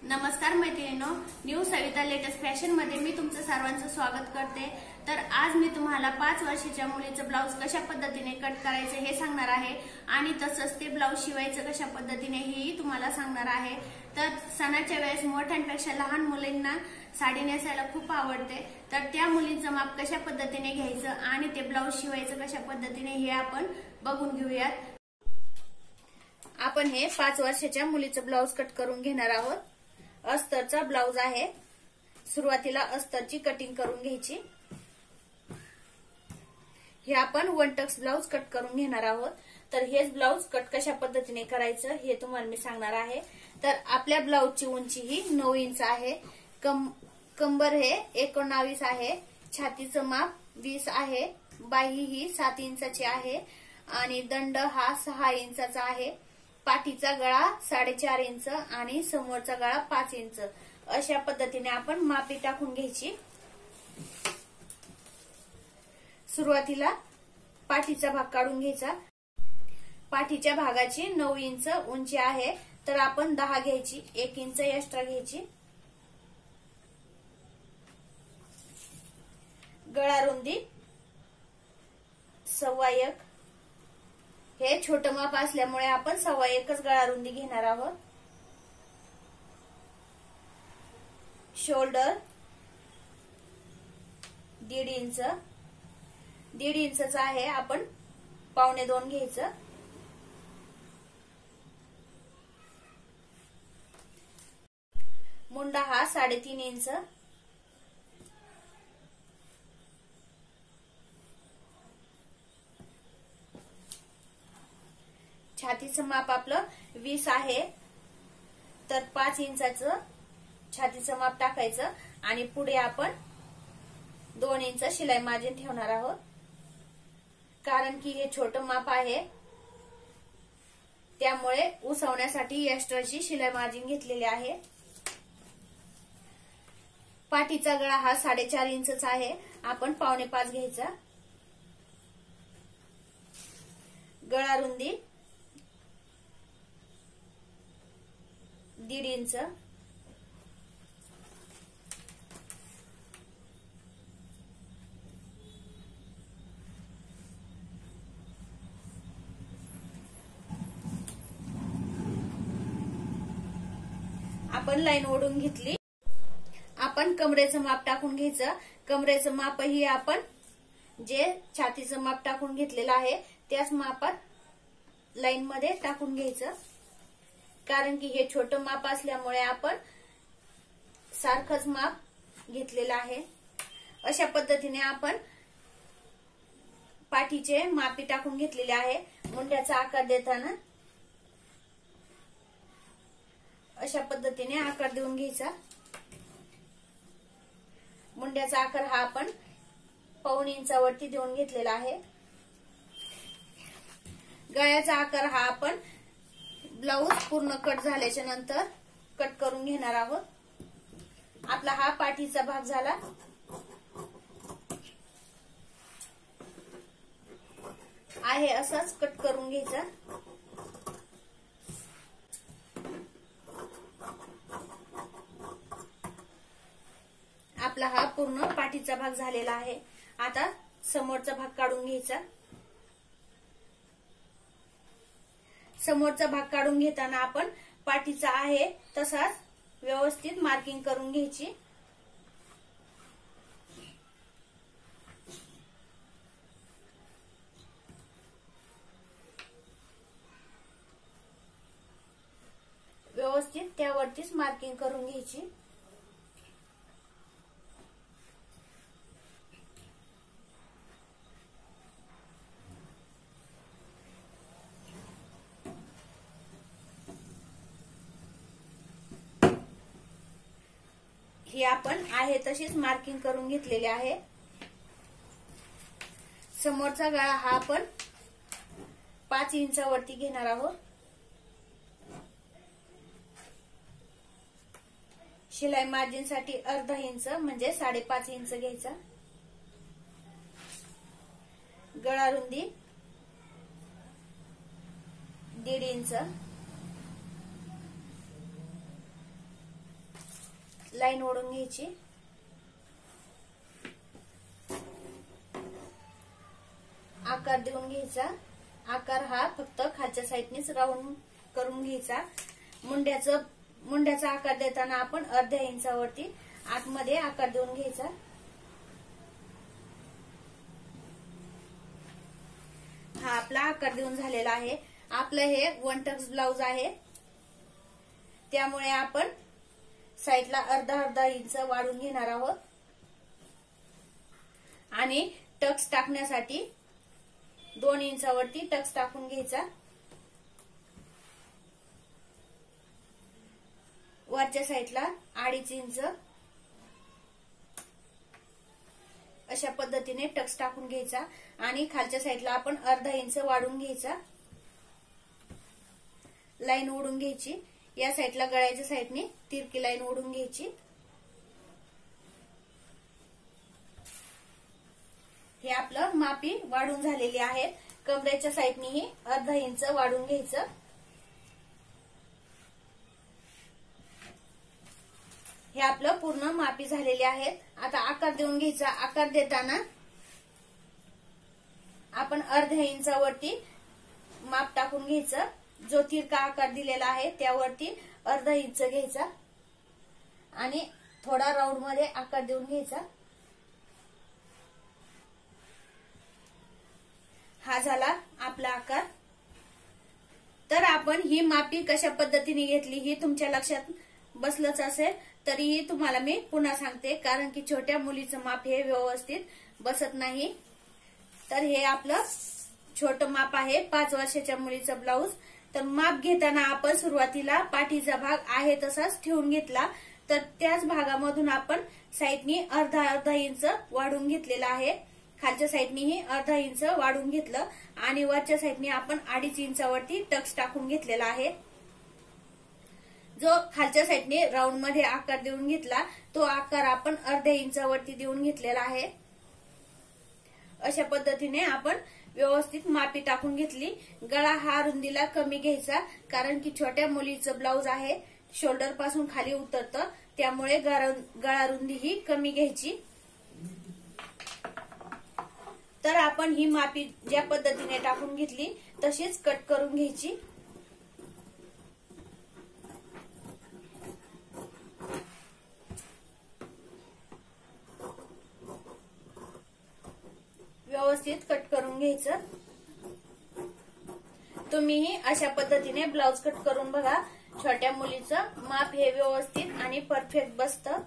नमस्कार मैत्रिणींनो, new Savita latest fashion मध्ये मी तुमचं सर्वांचं स्वागत करते। तर आज मी तुम्हाला 5 वर्षाच्या मुलीचं ब्लाउज कशा पद्धतीने कट करायचं हे सांगणार आहे आणि तसंच ते ब्लाउज शिवायचं कशा पद्धतीने हेही तुम्हाला सांगणार आहे। तर सणाच्या वेळेस मोठ्यांपेक्षा लहान मुलींना साडी नेसायला खूप आवडते, तर त्या मुलींचं माप कशा पद्धतीने घ्यायचं आणि ते ब्लाउज शिवायचं कशा पद्धतीने हे आपण बघून घेऊयात। आपण हे 5 वर्षाच्या मुलीचं ब्लाउज कट करून घेणार आहोत। अस्तरचा ब्लाउज आहे। सुरुवातीला अस्तरची कटिंग करून घ्यायची। हे आपण वन टक्स ब्लाउज कट करून घेणार आहोत। तर हेच ब्लाउज कट कशा पद्धतीने करायचं हे तुम्हाला मी सांगणार आहे। तर आपल्या ब्लाउजची उंची ही 9 इंच आहे। कंबर हे 19 आहे। छातीचं माप 20 आहे। बाही ही 7 इंचाची आहे आणि दंड हा 6 इंचाचा आहे। पाठीचा गळा 4.5 इंच आणि समोरचा गळा 5 इंच अशा पद्धतीने आपण मापी टाकून घ्यायची। सुरुवातीला पाठीचा भाग काढून घ्यायचा। पाठीच्या भागाची 9 इंच उंची आहे, तर आपण 10 घ्यायची, 1 इंच एक्स्ट्रा घ्यायची। गळा रुंदी 1.25। हे छोटं माप असल्यामुळे आपण 1.25 गळा रुंदी घेणार आहोत। शोल्डर 1.5 इंच, 1.5 इंचचा आहे, आपण 1.25 घ्यायचं। मुंडा हा 3.5 इंच। छातीचं माप आपलं 20 आहे, तर 5 इंचाचं छातीचं माप टाकायचं आणि पुढे आपण 2 इंच शिलाई मार्जिन ठेवणार आहोत, कारण की हे छोटं माप आहे त्यामुळे उसवण्यासाठी एक्स्ट्राची शिलाई मार्जिन घेतलेली आहे। पाठीचा गळा हा 4.5 इंचचा आहे, आपण 4.25 घ्यायचा। गळा रुंदी 1.5 इंच। आपण लाईन ओढून घेतली। आपण कमरेचं माप टाकून घ्यायचं। कमरेचं माप ही आपण जे छातीचं माप टाकून घेतलेलं आहे त्याच मापात लाईन मध्ये टाकून घ्यायचं, कारण की हे छोटं माप असल्यामुळे आपण सारखंच माप घेतलेलं आहे। अशा पद्धतीने आपण पाठीचे मापी टाकून घेतलेले आहे। मुंड्याचा आकार देताना अशा पद्धतीने आकार देऊन घ्यायचा। मुंड्याचा आकार हा आपण 1.25 इंचावरती देऊन घेतलेला आहे। गळ्याचा आकार हा आपण ब्लाउज पूर्ण कट झाल्याच्या नंतर कट करून घेणार आहोत। आपला हा पाठीचा भाग झाला। आहे असंच कट करून घ्यायचा। आपला हा पूर्ण पाठीचा भाग झालेला आहे। आता समोरचा भाग काढून घ्यायचा। समोरचा भाग काढून घेताना आपण पाठीचा आहे तसाच व्यवस्थित मार्किंग करून घ्यायची। व्यवस्थित त्यावरतीच मार्किंग करून घ्यायची। ही आपण आहे तशीच मार्किंग करून घेतलेली आहे। समोरचा गळा हा आपण 5 इंचावरती घेणार आहोत। शिलाई मार्जिन साठी अर्धा इंच म्हणजे 5.5 इंच घ्यायचा। गळा रुंदी 1.5 इंच। लाईन ओढून घ्यायची, आकार देऊन घ्यायचा। आकार हा फक्त खालच्या साईडनेच राऊंड करून घ्यायचा। मुंड्याचा आकार देताना आपण अर्ध्या इंचावरती आतमध्ये आकार देऊन घ्यायचा। हा आपला आकार देऊन झालेला आहे। आपलं हे 1 टक्स ब्लाउज आहे, त्यामुळे आपण साईडला अर्धा इंच वाढून घेणार आहोत आणि टक्स टाकण्यासाठी 2 इंचावरती टक्स टाकून घ्यायचा। वरच्या साईडला 2.5 इंच अशा पद्धतीने टक्स टाकून घ्यायचा आणि खालच्या साईडला आपण अर्धा इंच वाढून घ्यायचा। लाईन ओढून घ्यायची, या साईडला गळ्याच्या साईडने तिरकी लाईन ओढून घ्यायची। हे आपलं मापी वाढून झालेली आहेत। कमरेच्या साईडनेही अर्धा इंच वाढून घ्यायचं। हे आपलं पूर्ण मापी झालेले आहेत। आता आकार देऊन घ्यायचा। आकार देताना आपण अर्ध्या इंचावरती माप टाकून घ्यायचं। जो तिरका आकार दिलेला आहे त्यावरती अर्धा इंच घ्यायचा आणि थोडा राऊंड मध्ये आकार देऊन घ्यायचा। हा झाला आपला आकार। तर आपण ही मापी कशा पद्धतीने घेतली ही तुमच्या लक्षात बसलंच असेल, तरीही तुम्हाला मी पुन्हा सांगते, कारण की छोट्या मुलीचं माप हे व्यवस्थित बसत नाही। तर हे आपलं छोटं माप आहे 5 वर्षाच्या मुलीचं ब्लाऊज। तर माप घेताना आपण सुरुवातीला पाठीचा भाग आहे तसाच ठेवून घेतला, तर त्याच भागामधून आपण साईडनी अर्धा इंच वाढून घेतलेला आहे। खालच्या साईडनीही अर्धा इंच वाढून घेतलं आणि वरच्या साईडनी आपण 2.5 इंचावरती टक्स टाकून घेतलेला आहे। जो खालच्या साईडने राऊंड मध्ये आकार देऊन घेतला तो आकार आपण अर्ध्या इंचावरती देऊन घेतलेला आहे। अशा पद्धतीने आपण व्यवस्थित मापी टाकून घेतली। गळा हा रुंदीला कमी घ्यायचा, कारण की छोट्या मुलीचं ब्लाऊज आहे, शोल्डर पासून खाली उतरतं, त्यामुळे गळा रुंदी ही कमी घ्यायची। तर आपण ही मापी ज्या पद्धतीने टाकून घेतली तशीच कट करून घ्यायची। व्यवस्थित कट करून घ्यायचं। तुम्हीही अशा पद्धतीने ब्लाऊज कट करून बघा। छोट्या मुलीचं माप हे व्यवस्थित आणि परफेक्ट बसतं।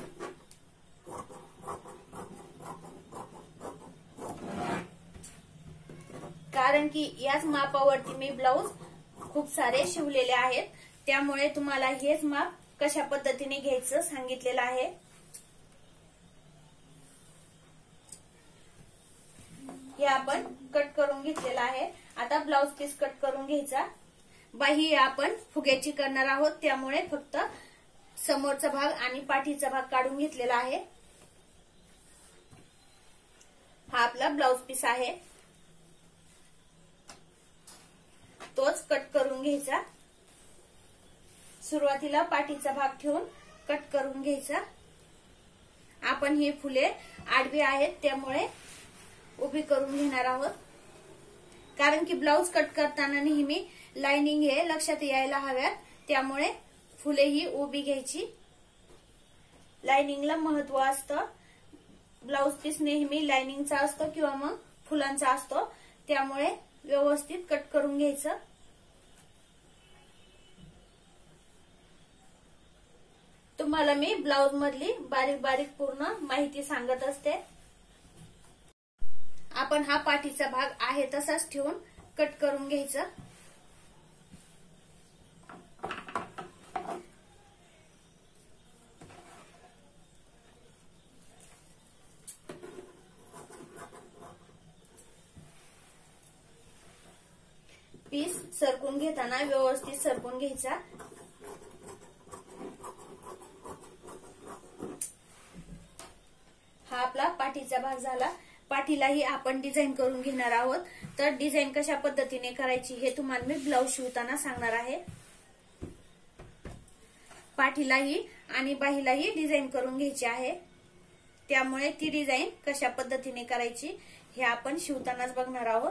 कारण की याच मापावरती मी ब्लाऊज खूप सारे शिवलेले आहेत, त्यामुळे तुम्हाला हेच माप कशा पद्धतीने घ्यायचं सांगितलेलं आहे। हे आपण कट करून घेतलेला आहे। आता ब्लाऊज पीस कट करून घ्यायचा। बाही आपण फुग्याची करणार आहोत, त्यामुळे फक्त समोरचा भाग आणि पाठीचा भाग काढून घेतलेला आहे। हा आपला ब्लाऊज पीस आहे, तोच कट करून घ्यायचा। सुरुवातीला पाठीचा भाग ठेवून कट करून घ्यायचा। आपण ही फुले आडवी आहेत त्यामुळे उभी करून घेणार आहोत, कारण की ब्लाऊज कट करताना नेहमी लाइनिंग हे लक्षात यायला हव्यात, त्यामुळे फुले ही उभी घ्यायची। लाइनिंगला महत्व असतं। ब्लाऊज पीस नेहमी लाइनिंगचा असतो किंवा मग फुलांचा असतो, त्यामुळे व्यवस्थित कट करून घ्यायचं। तुम्हाला मी ब्लाऊज मधली बारीक बारीक पूर्ण माहिती सांगत असते। आपण हा पाठीचा भाग आहे तसाच ठेवून कट करून घ्यायचा। पीस सरकून घेताना व्यवस्थित सरकून घ्यायचा। हा आपला पाठीचा भाग झाला। पाठीलाही आपण डिझाईन करून घेणार आहोत, तर डिझाईन कशा पद्धतीने करायची हे तुम्हाला मी ब्लाऊज शिवताना सांगणार आहे। पाठीलाही आणि बाहीलाही डिझाईन करून घ्यायची आहे। त्यामुळे ती डिझाईन कशा पद्धतीने करायची हे आपण शिवतानाच बघणार आहोत।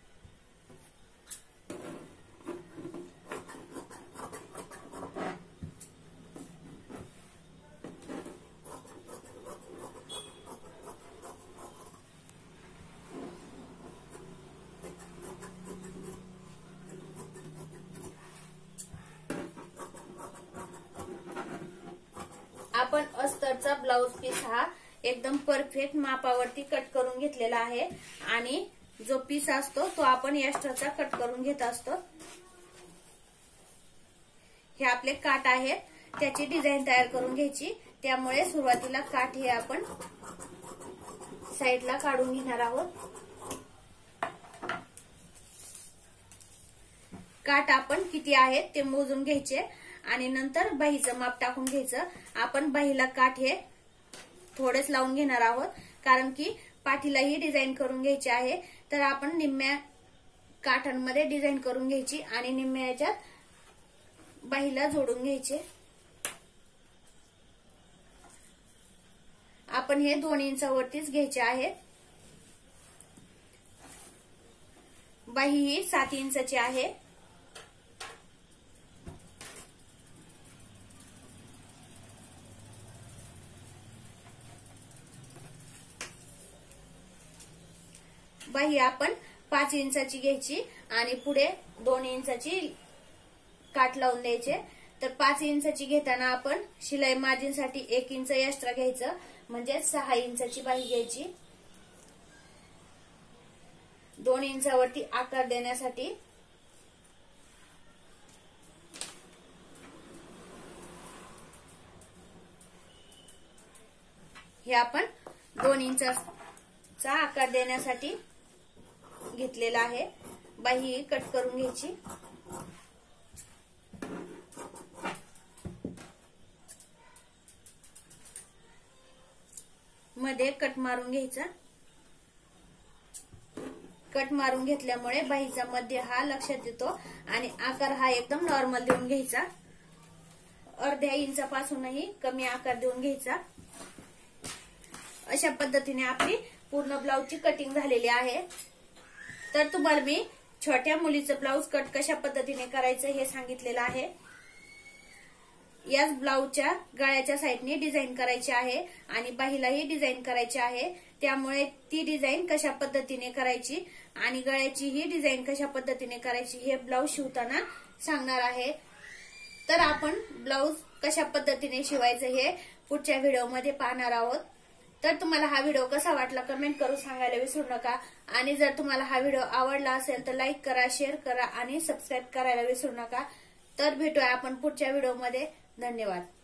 आपण अस्तरचा ब्लाउज पीस हा एकदम परफेक्ट मापावरती कट करून घेतलेला आहे आणि जो पीस असतो तो आपण एक्स्ट्राचा कट करून घेत असतो। हे आपले काठ आहेत, त्याची डिझाईन तयार करून घ्यायची। त्यामुळे सुरुवातीला काठ हे आपण साईडला काढून घेणार आहोत। काठ आपण किती आहेत ते मोजून घ्यायचे आणि नंतर बाहीचं माप टाकून घ्यायचं। आपण बाहीला काठ हे थोडेच लावून घेणार आहोत, कारण की पाठीलाही डिझाईन करून घ्यायची आहे। तर आपण निम्म्या काठांमध्ये डिझाईन करून घ्यायची आणि निम्म्या याच्यात बाहीला जोडून घ्यायचे। आपण हे 2 इंचावरतीच घ्यायचे आहे। बाही ही 7 इंचाची आहे। बाही आपण 5 इंचाची घ्यायची आणि पुढे 2 इंचाची काठ लावून द्यायचे। तर 5 इंचाची घेताना आपण शिलाई मार्जिन साठी 1 इंच एक्स्ट्रा घ्यायचं, म्हणजे 6 इंचाची बाही घ्यायची। 2 इंचावरती आकार देण्यासाठी हे आपण 2 इंचाचा आकार देण्यासाठी घेतलेला आहे। बाही कट करून घ्यायची। मध्ये कट मारून घ्यायचा। कट मारून घेतल्यामुळे बाहीचा मध्य हा लक्षात येतो आणि आकार हा एकदम नॉर्मल देऊन घ्यायचा। अर्ध्या इंचापासूनही कमी आकार देऊन घ्यायचा। अशा पद्धतीने आपली पूर्ण ब्लाउजची कटिंग झालेली आहे। तर तुम्हाला मी छोट्या मुलीचं ब्लाउज कट कशा पद्धतीने करायचं हे सांगितलेलं आहे। याच ब्लाउजच्या गळ्याच्या साईडने डिझाईन करायची आहे आणि बाहीलाही डिझाईन करायची आहे। त्यामुळे ती डिझाईन कशा पद्धतीने करायची आणि गळ्याची ही डिझाईन कशा पद्धतीने करायची हे ब्लाउज शिवताना सांगणार आहे। तर आपण ब्लाउज कशा पद्धतीने शिवायचं हे पुढच्या व्हिडिओमध्ये पाहणार आहोत। तर तुम्हाला हा व्हिडिओ कसा वाटला कमेंट करून सांगायला विसरू नका आणि जर तुम्हाला हा व्हिडिओ आवडला असेल तर लाईक करा, शेअर करा आणि सबस्क्राईब करायला विसरू नका। तर भेटूया आपण पुढच्या व्हिडिओमध्ये। धन्यवाद।